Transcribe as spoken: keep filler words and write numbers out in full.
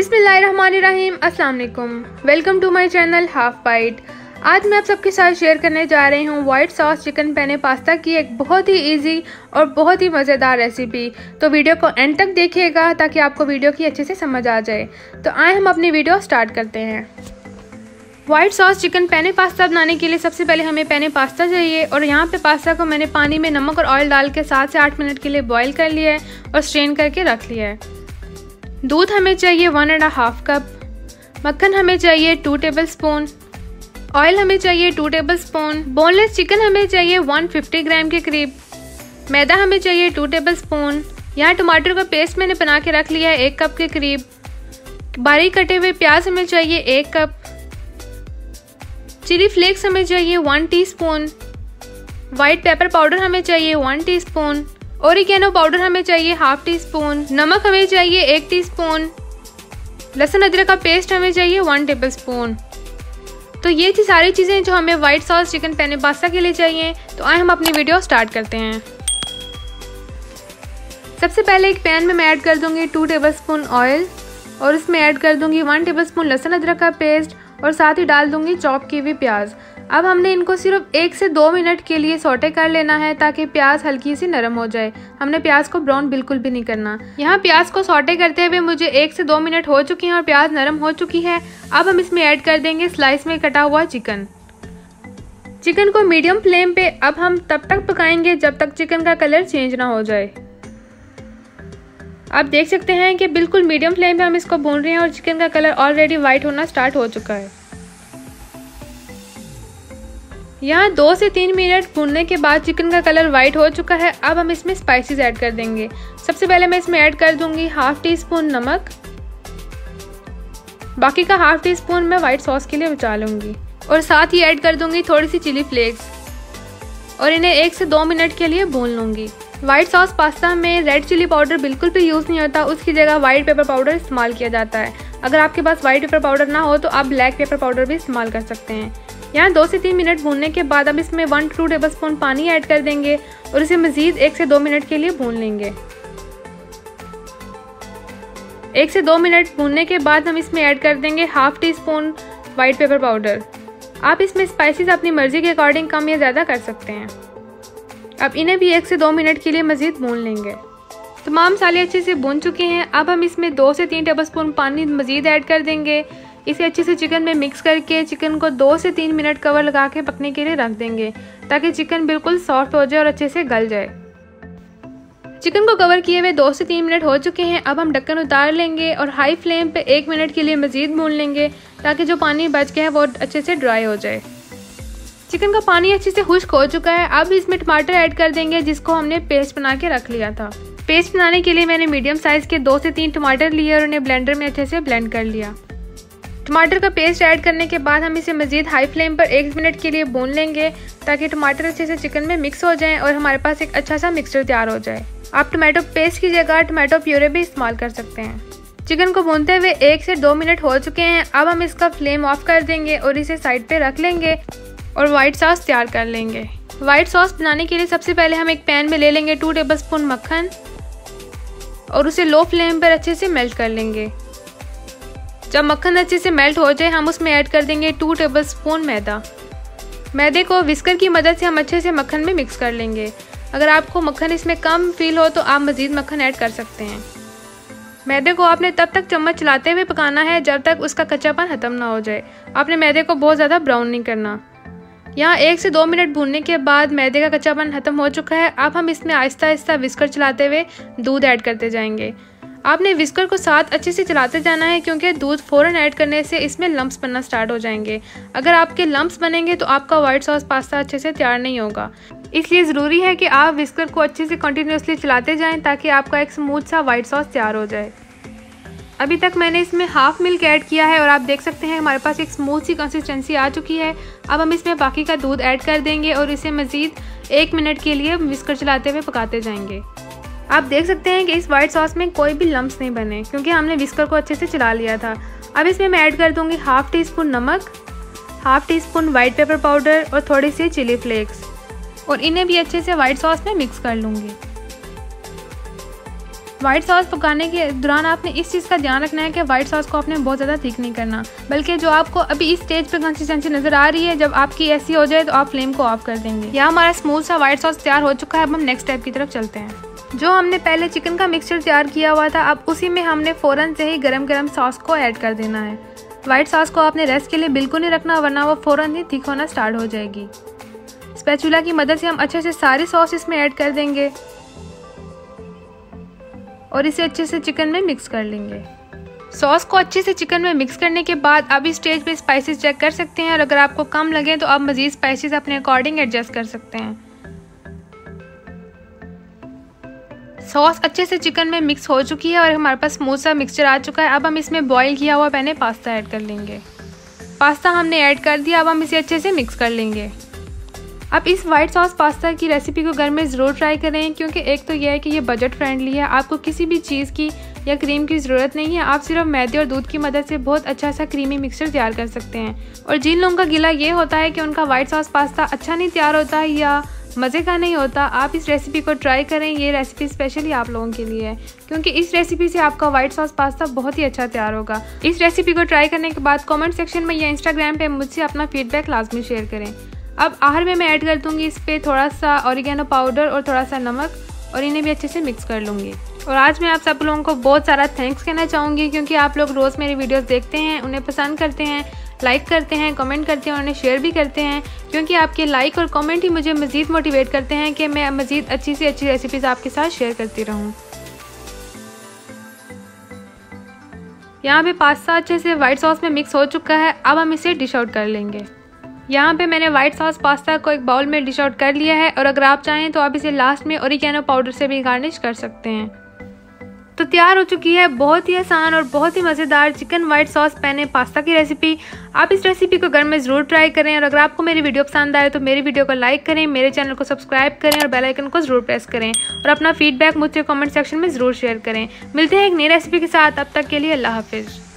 बिस्मिल्लाहिर्रहमानिर्रहीम, अस्सलाम वालेकुम। Welcome to my channel half bite. आज मैं आप सबके साथ शेयर करने जा रही हूँ white sauce chicken penne pasta की एक बहुत ही इजी और बहुत ही मज़ेदार रेसिपी। तो वीडियो को एंड तक देखिएगा ताकि आपको वीडियो की अच्छे से समझ आ जाए। तो आए हम अपनी वीडियो स्टार्ट करते हैं। White sauce chicken penne pasta बनाने के लिए सबसे पहले हमें पेने पास्ता चाहिए और यहाँ पे पास्ता को मैंने पानी में नमक और ऑयल डाल के सात से आठ मिनट के लिए बॉईल कर लिया है और स्ट्रेन करके रख लिया है। दूध हमें चाहिए वन एंड हाफ कप, मक्खन हमें चाहिए टू टेबल स्पून, ऑयल हमें चाहिए two tablespoon, boneless chicken हमें चाहिए वन फिफ्टी ग्राम के करीब, मैदा हमें चाहिए टू टेबल स्पून। यहाँ टमाटर का पेस्ट मैंने बना के रख लिया है एक कप के करीब। बारीक कटे हुए प्याज हमें चाहिए एक कप, चिली फ्लेक्स हमें चाहिए one teaspoon, white pepper powder हमें चाहिए वन टीस्पून, ओरिगेनो पाउडर हमें चाहिए हाफ टी स्पून, नमक हमें चाहिए एक टीस्पून, लहसुन अदरक का पेस्ट हमें चाहिए वन टेबल स्पून। तो ये थी सारी चीज़ें जो हमें white sauce chicken penne pasta के लिए चाहिए। तो आए हम अपनी वीडियो स्टार्ट करते हैं। सबसे पहले एक पैन में मैं ऐड कर दूंगी टू टेबल स्पून ऑयल और इसमें ऐड कर दूंगी वन टेबल स्पून लहसुन अदरक का पेस्ट और साथ ही डाल दूंगी चॉप की हुई प्याज। अब हमने इनको सिर्फ एक से दो मिनट के लिए सौटे कर लेना है ताकि प्याज हल्की सी नरम हो जाए। हमने प्याज को ब्राउन बिल्कुल भी नहीं करना। यहाँ प्याज को सौटे करते हुए मुझे एक से दो मिनट हो चुकी हैं और प्याज नरम हो चुकी है। अब हम इसमें ऐड कर देंगे स्लाइस में कटा हुआ चिकन। चिकन को मीडियम फ्लेम पे अब हम तब तक पकाएंगे जब तक चिकन का कलर चेंज ना हो जाए। आप देख सकते हैं कि बिल्कुल मीडियम फ्लेम पे हम इसको भून रहे हैं और चिकन का कलर ऑलरेडी वाइट होना स्टार्ट हो चुका है। यहाँ दो से तीन मिनट भूनने के बाद चिकन का कलर वाइट हो चुका है। अब हम इसमें स्पाइसेस ऐड कर देंगे। सबसे पहले मैं इसमें ऐड कर दूंगी हाफ टी स्पून नमक, बाकी का हाफ टी स्पून मैं वाइट सॉस के लिए बचा लूंगी और साथ ही ऐड कर दूंगी थोड़ी सी चिली फ्लेक्स और इन्हें एक से दो मिनट के लिए भून लूंगी। वाइट सॉस पास्ता में रेड चिली पाउडर बिल्कुल भी यूज़ नहीं होता, उसकी जगह वाइट पेपर पाउडर इस्तेमाल किया जाता है। अगर आपके पास वाइट पेपर पाउडर ना हो तो आप ब्लैक पेपर पाउडर भी इस्तेमाल कर सकते हैं। यहाँ दो से तीन मिनट भूनने के बाद अब इसमें वन टू टेबल स्पून पानी ऐड कर देंगे और इसे मज़ीद एक से दो मिनट के लिए भून लेंगे। एक से दो मिनट भूनने के बाद हम इसमें ऐड कर देंगे half teaspoon white pepper powder. आप इसमें स्पाइसेस अपनी मर्जी के अकॉर्डिंग कम या ज़्यादा कर सकते हैं। अब इन्हें भी एक से दो मिनट के लिए मज़ीद भून लेंगे। तमाम मसाले अच्छे से भून चुके हैं। अब हम इसमें दो से तीन टेबल स्पून पानी मज़ीद ऐड कर देंगे। इसे अच्छे से चिकन में मिक्स करके चिकन को दो से तीन मिनट कवर लगा के पकने के लिए रख देंगे ताकि चिकन बिल्कुल सॉफ्ट हो जाए और अच्छे से गल जाए। चिकन को कवर किए हुए दो से तीन मिनट हो चुके हैं। अब हम ढक्कन उतार लेंगे और हाई फ्लेम पे एक मिनट के लिए मज़ीद भून लेंगे ताकि जो पानी बच गया है वो अच्छे से ड्राई हो जाए। चिकन का पानी अच्छे से खुश्क हो चुका है। अब इसमें टमाटर ऐड कर देंगे जिसको हमने पेस्ट बना के रख लिया था। पेस्ट बनाने के लिए मैंने मीडियम साइज़ के दो से तीन टमाटर लिए और उन्हें ब्लेंडर में अच्छे से ब्लेंड कर लिया। टमाटर का पेस्ट ऐड करने के बाद हम इसे मज़ीद हाई फ्लेम पर एक मिनट के लिए भून लेंगे ताकि टमाटर अच्छे से चिकन में मिक्स हो जाएं और हमारे पास एक अच्छा सा मिक्सचर तैयार हो जाए। आप टमाटो पेस्ट की जगह टमाटो प्यूरे भी इस्तेमाल कर सकते हैं। चिकन को भूनते हुए एक से दो मिनट हो चुके हैं। अब हम इसका फ्लेम ऑफ कर देंगे और इसे साइड पे रख लेंगे और वाइट सॉस तैयार कर लेंगे। वाइट सॉस बनाने के लिए सबसे पहले हम एक पैन में ले लेंगे टू टेबल स्पून मक्खन और उसे लो फ्लेम पर अच्छे से मेल्ट कर लेंगे। जब मक्खन अच्छे से मेल्ट हो जाए हम उसमें ऐड कर देंगे टू टेबल स्पून मैदा। मैदे को विस्कर की मदद से हम अच्छे से मक्खन में मिक्स कर लेंगे। अगर आपको मक्खन इसमें कम फील हो तो आप मज़ीद मक्खन ऐड कर सकते हैं। मैदे को आपने तब तक चम्मच चलाते हुए पकाना है जब तक उसका कच्चापन ख़त्म ना हो जाए। आपने मैदे को बहुत ज़्यादा ब्राउन नहीं करना। यहाँ एक से दो मिनट भूनने के बाद मैदे का कच्चापन ख़त्म हो चुका है। अब हम इसमें आहिस्ता आहिस्ता विस्कर चलाते हुए दूध ऐड करते जाएंगे। आपने विस्कर को साथ अच्छे से चलाते जाना है क्योंकि दूध फ़ौरन ऐड करने से इसमें लम्प्स बनना स्टार्ट हो जाएंगे। अगर आपके लम्प्स बनेंगे तो आपका वाइट सॉस पास्ता अच्छे से तैयार नहीं होगा। इसलिए ज़रूरी है कि आप विस्कर को अच्छे से कंटिन्यूसली चलाते जाएं ताकि आपका एक स्मूथ सा वाइट सॉस तैयार हो जाए। अभी तक मैंने इसमें हाफ मिल्क ऐड किया है और आप देख सकते हैं हमारे पास एक स्मूथ सी कंसिस्टेंसी आ चुकी है। अब हम इसमें बाकी का दूध ऐड कर देंगे और इसे मज़ीद एक मिनट के लिए विस्कर चलाते हुए पकाते जाएंगे। आप देख सकते हैं कि इस वाइट सॉस में कोई भी लम्प्स नहीं बने क्योंकि हमने विस्कर को अच्छे से चला लिया था। अब इसमें मैं ऐड कर दूंगी हाफ टी स्पून नमक, half teaspoon white pepper powder और थोड़ी सी चिली फ्लेक्स और इन्हें भी अच्छे से वाइट सॉस में मिक्स कर लूँगी। व्हाइट सॉस पकाने के दौरान आपने इस चीज़ का ध्यान रखना है कि व्हाइट सॉस को आपने बहुत ज़्यादा थिक नहीं करना, बल्कि जो आपको अभी इस स्टेज पे कंसिस्टेंसी नज़र आ रही है, जब आपकी ऐसी हो जाए तो आप फ्लेम को ऑफ कर देंगे। यहाँ हमारा स्मूथ सा व्हाइट सॉस तैयार हो चुका है। अब हम नेक्स्ट स्टेप की तरफ चलते हैं। जो हमने पहले चिकन का मिक्सचर तैयार किया हुआ था, अब उसी में हमने फ़ौरन से ही गरम गरम सॉस को ऐड कर देना है। व्हाइट सॉस को आपने रेस्ट के लिए बिल्कुल नहीं रखना, वरना वो फ़ौरन ही थिक होना स्टार्ट हो जाएगी। स्पैचुला की मदद से हम अच्छे से सारी सॉस इसमें ऐड कर देंगे और इसे अच्छे से चिकन में मिक्स कर लेंगे। सॉस को अच्छे से चिकन में मिक्स करने के बाद अब इस स्टेज पे स्पाइसेस चेक कर सकते हैं, और अगर आपको कम लगे तो आप मज़ीद स्पाइसेस अपने अकॉर्डिंग एडजस्ट कर सकते हैं। सॉस अच्छे से चिकन में मिक्स हो चुकी है और हमारे पास स्मूथ सा मिक्सचर आ चुका है। अब हम इसमें बॉईल किया हुआ पहले पास्ता ऐड कर लेंगे। पास्ता हमने ऐड कर दिया। अब हम इसे अच्छे से मिक्स कर लेंगे। अब इस वाइट सॉस पास्ता की रेसिपी को घर में ज़रूर ट्राई करें, क्योंकि एक तो यह है कि ये बजट फ्रेंडली है। आपको किसी भी चीज़ की या क्रीम की ज़रूरत नहीं है। आप सिर्फ मैदे और दूध की मदद से बहुत अच्छा सा क्रीमी मिक्सचर तैयार कर सकते हैं। और जिन लोगों का गिला ये होता है कि उनका वाइट सॉस पास्ता अच्छा नहीं तैयार होता है या मज़े का नहीं होता, आप इस रेसिपी को ट्राई करें। ये रेसिपी स्पेशली आप लोगों के लिए है, क्योंकि इस रेसिपी से आपका वाइट सॉस पास्ता बहुत ही अच्छा तैयार होगा। इस रेसिपी को ट्राई करने के बाद कमेंट सेक्शन में या इंस्टाग्राम पे मुझसे अपना फीडबैक लाजमी शेयर करें। अब आखिर में मैं ऐड कर दूंगी इस पर थोड़ा सा ऑरिगेनो पाउडर और थोड़ा सा नमक, और इन्हें भी अच्छे से मिक्स कर लूँगी। और आज मैं आप सब लोगों को बहुत सारा थैंक्स कहना चाहूँगी, क्योंकि आप लोग रोज़ मेरी वीडियोस देखते हैं, उन्हें पसंद करते हैं, लाइक करते हैं, कमेंट करते हैं और उन्हें शेयर भी करते हैं, क्योंकि आपके लाइक और कमेंट ही मुझे मज़ीद मोटिवेट करते हैं कि मैं मज़ीद अच्छी से अच्छी रेसिपीज़ आपके साथ शेयर करती रहूँ। यहाँ पे पास्ता अच्छे से वाइट सॉस में मिक्स हो चुका है। अब हम इसे डिश आउट कर लेंगे। यहाँ पे मैंने वाइट सॉस पास्ता को एक बाउल में डिश आउट कर लिया है, और अगर आप चाहें तो आप इसे लास्ट में ओरिगेनो पाउडर से भी गार्निश कर सकते हैं। तो तैयार हो चुकी है बहुत ही आसान और बहुत ही मज़ेदार chicken white sauce penne pasta की रेसिपी। आप इस रेसिपी को घर में ज़रूर ट्राई करें, और अगर आपको मेरी वीडियो पसंद आए तो मेरी वीडियो को लाइक करें, मेरे चैनल को सब्सक्राइब करें और बेल आइकन को ज़रूर प्रेस करें, और अपना फीडबैक मुझसे कमेंट सेक्शन में ज़रूर शेयर करें। मिलते हैं एक नई रेसिपी के साथ, अब तक के लिए अल्लाह हाफिज़।